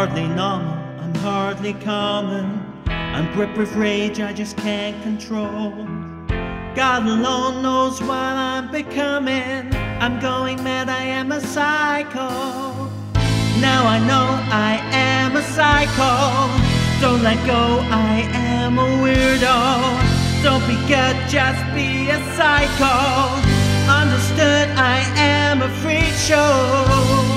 hardly normal, I'm hardly common. I'm gripped with rage I just can't control. God alone knows what I'm becoming. I'm going mad, I am a psycho. Now I know I am a psycho. Don't let go, I am a weirdo. Don't be good, just be a psycho. Understood, I am a freak show.